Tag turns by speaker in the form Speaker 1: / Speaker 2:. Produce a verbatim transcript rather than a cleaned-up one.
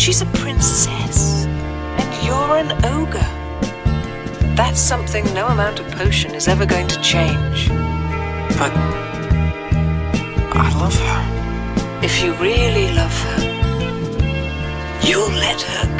Speaker 1: She's a princess, and you're an ogre. That's something no amount of potion is ever going to change.
Speaker 2: But I love her.
Speaker 1: If you really love her, you'll let her